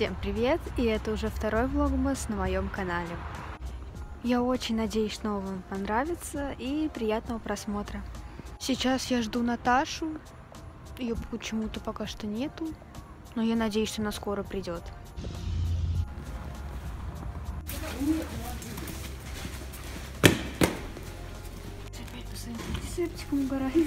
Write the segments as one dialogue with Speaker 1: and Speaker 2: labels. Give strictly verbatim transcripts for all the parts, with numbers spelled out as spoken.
Speaker 1: Всем привет! И это уже второй влогмас на моем канале. Я очень надеюсь, что вам понравится, и приятного просмотра. Сейчас я жду Наташу. Ее почему-то пока что нету, но я надеюсь, что она скоро придет. Опять посмотрите, септиком угорает.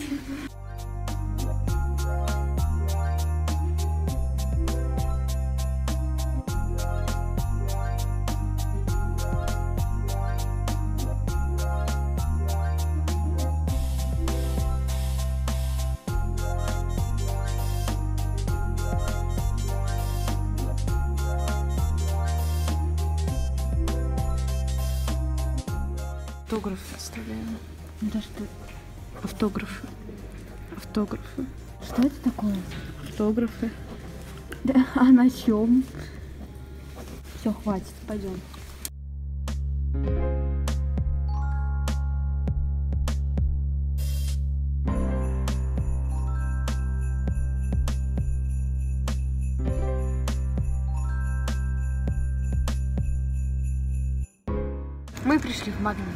Speaker 2: Автографы оставляем. Да что? Автографы. Автографы.
Speaker 1: Что это такое?
Speaker 2: Автографы.
Speaker 1: Да, а на чем? Все, хватит, пойдем. Мы пришли в Магнит.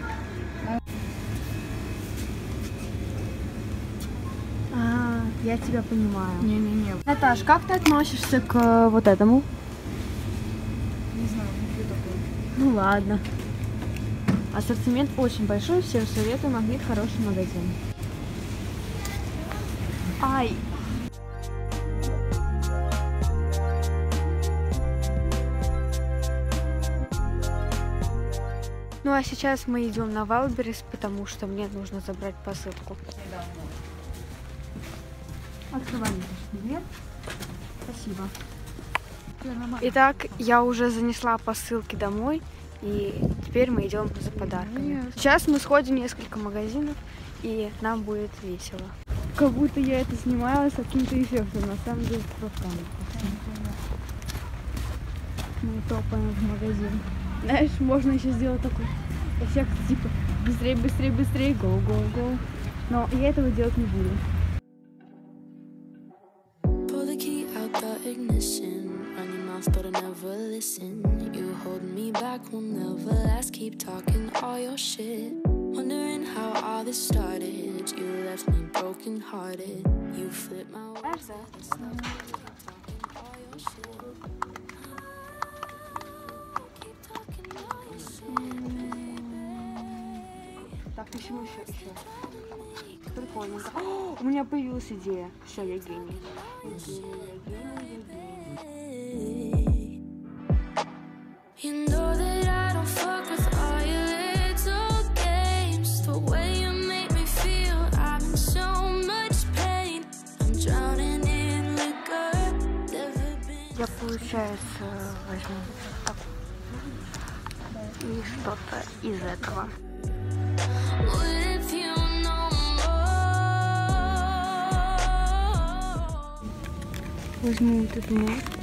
Speaker 1: А, я тебя понимаю.
Speaker 2: Не-не-не.
Speaker 1: Наташ, как ты относишься к э, вот этому?
Speaker 2: Не знаю, не такое.
Speaker 1: Ну ладно. Ассортимент очень большой, всем советую. Магнит хороший магазин. Ай! Ну а сейчас мы идем на Вайлдберрис, потому что мне нужно забрать посылку. Открываем дверь. Спасибо. Итак, я уже занесла посылки домой, и теперь мы идем за подарками. Сейчас мы сходим в несколько магазинов, и нам будет весело. Как будто я это снимала с каким-то эффектом, на самом деле просто мы топаем в магазин. Знаешь, можно еще сделать такой эффект, типа быстрее, быстрее, быстрее, go, go, go. Но я этого делать не буду. Так, почему еще, еще? Прикольненько. О, у меня появилась идея. Все, я гений. Я гений, я гений, я гений. Я, получается, возьму так. И что-то из этого. Возьму вот эту маску.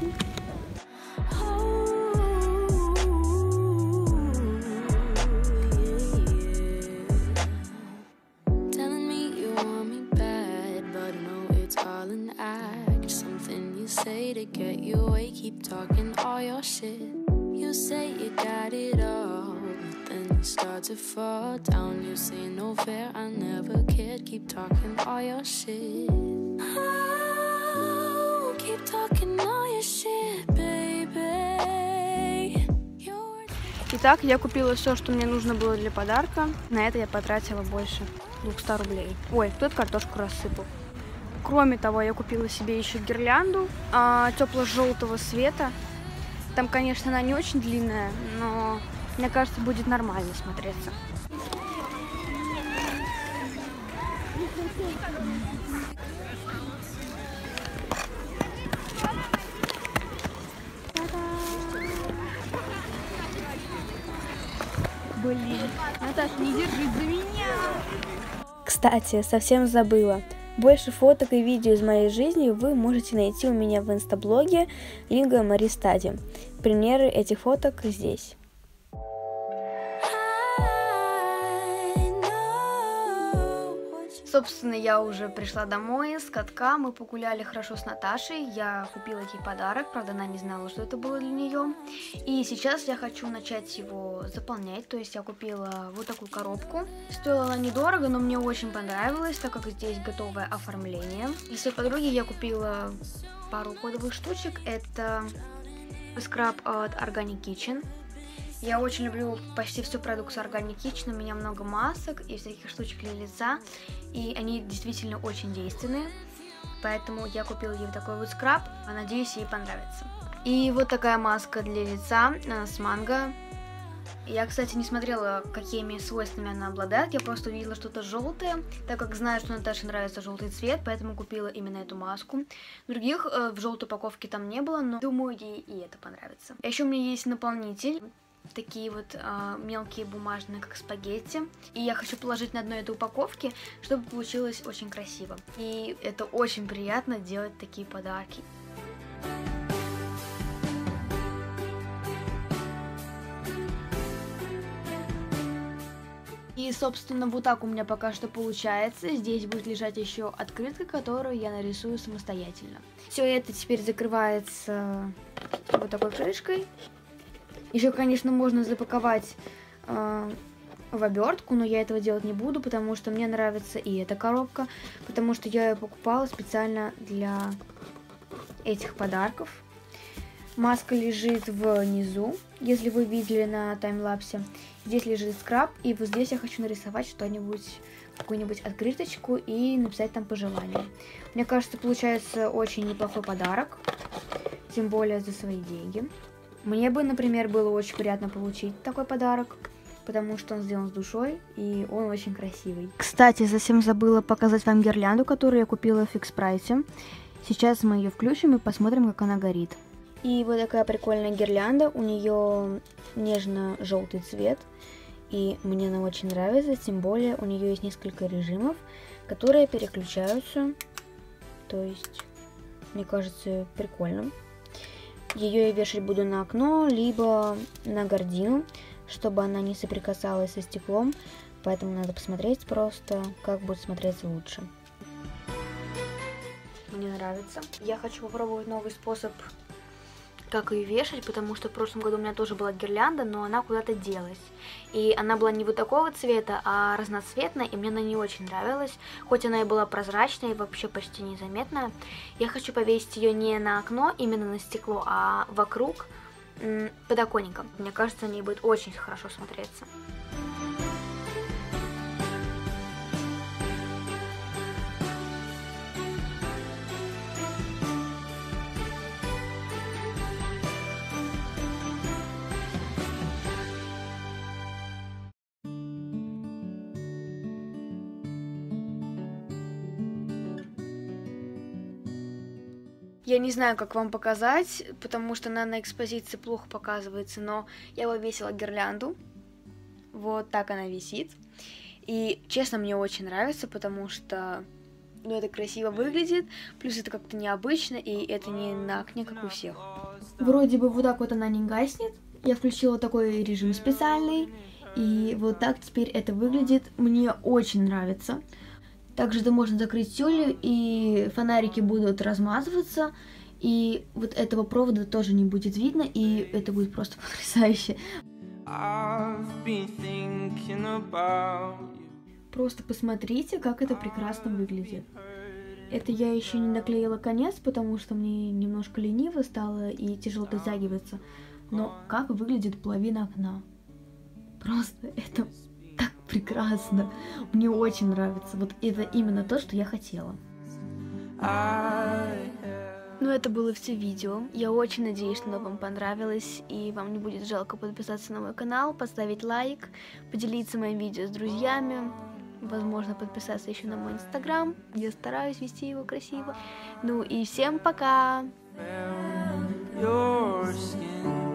Speaker 3: Start to fall down, you say no fair, I never cared, keep talking all your shit. Oh, keep talking all your shit, baby.
Speaker 1: Итак, я купила все, что мне нужно было для подарка. На это я потратила больше двухсот рублей. Ой, тут картошку рассыпал. Кроме того, я купила себе еще гирлянду а, тепло-желтого цвета. Там, конечно, она не очень длинная, но мне кажется, будет нормально смотреться. Блин, Наташа, не держись за меня! Кстати, совсем забыла. Больше фоток и видео из моей жизни вы можете найти у меня в инстаблоге Линга Мари Стади. Примеры этих фоток здесь. Собственно, я уже пришла домой с катка, мы погуляли хорошо с Наташей, я купила ей подарок, правда, она не знала, что это было для нее. И сейчас я хочу начать его заполнять, то есть я купила вот такую коробку. Стоила она недорого, но мне очень понравилось, так как здесь готовое оформление. Для своей подруги я купила пару кодовых штучек, это скраб от Organic Kitchen. Я очень люблю почти всю продукцию Organic Kitchen, у меня много масок и всяких штучек для лица, и они действительно очень действенные, поэтому я купила ей вот такой вот скраб, надеюсь, ей понравится. И вот такая маска для лица с манго. Я, кстати, не смотрела, какими свойствами она обладает, я просто увидела что-то желтое, так как знаю, что Наташе нравится желтый цвет, поэтому купила именно эту маску. Других э, в желтой упаковке там не было, но думаю, ей и это понравится. А еще у меня есть наполнитель. Такие вот э, мелкие бумажные, как спагетти. И я хочу положить на дно этой упаковки, чтобы получилось очень красиво. И это очень приятно делать такие подарки. И, собственно, вот так у меня пока что получается. Здесь будет лежать еще открытка, которую я нарисую самостоятельно. Все это теперь закрывается вот такой крышкой. Еще, конечно, можно запаковать э, в обертку, но я этого делать не буду, потому что мне нравится и эта коробка, потому что я ее покупала специально для этих подарков. Маска лежит внизу, если вы видели на таймлапсе. Здесь лежит скраб, и вот здесь я хочу нарисовать что-нибудь, какую-нибудь открыточку и написать там пожелания. Мне кажется, получается очень неплохой подарок, тем более за свои деньги. Мне бы, например, было очень приятно получить такой подарок, потому что он сделан с душой, и он очень красивый. Кстати, совсем забыла показать вам гирлянду, которую я купила в фикс прайсе. Сейчас мы ее включим и посмотрим, как она горит. И вот такая прикольная гирлянда, у нее нежно-желтый цвет, и мне она очень нравится, тем более у нее есть несколько режимов, которые переключаются, то есть, мне кажется, прикольно. Ее я вешать буду на окно, либо на гардину, чтобы она не соприкасалась со стеклом, поэтому надо посмотреть просто, как будет смотреться лучше. Мне нравится. Я хочу попробовать новый способ, как ее вешать, потому что в прошлом году у меня тоже была гирлянда, но она куда-то делась. И она была не вот такого цвета, а разноцветная, и мне она не очень нравилась. Хоть она и была прозрачная и вообще почти незаметная. Я хочу повесить ее не на окно, именно на стекло, а вокруг м, подоконника. Мне кажется, на ней будет очень хорошо смотреться. Я не знаю, как вам показать, потому что она на экспозиции плохо показывается, но я повесила гирлянду. Вот так она висит. И, честно, мне очень нравится, потому что, ну, это красиво выглядит, плюс это как-то необычно, и это не на окне, как у всех. Вроде бы вот так вот она не гаснет. Я включила такой режим специальный, и вот так теперь это выглядит. Мне очень нравится. Также это можно закрыть тюлью, и фонарики будут размазываться, и вот этого провода тоже не будет видно, и это будет просто потрясающе. Просто посмотрите, как это прекрасно выглядит. Это я еще не наклеила конец, потому что мне немножко лениво стало и тяжело дотягиваться. Но как выглядит половина окна? Просто это... так прекрасно. Мне очень нравится. Вот это именно то, что я хотела. Ну, это было все видео. Я очень надеюсь, что оно вам понравилось, и вам не будет жалко подписаться на мой канал, поставить лайк, поделиться моим видео с друзьями, возможно, подписаться еще на мой инстаграм. Я стараюсь вести его красиво. Ну и всем пока! Your skin.